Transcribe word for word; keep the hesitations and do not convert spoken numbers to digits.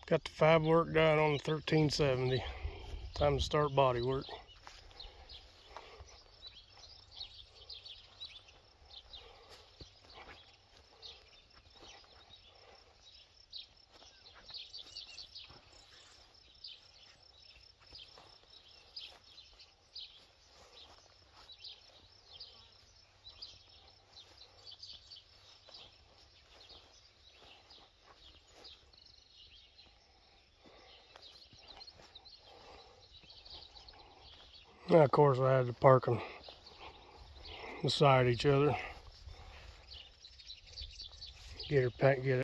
Got the fab work done on the thirteen seventy. Time to start body work. Now, of course, I had to park them beside each other. Get her pack, get it.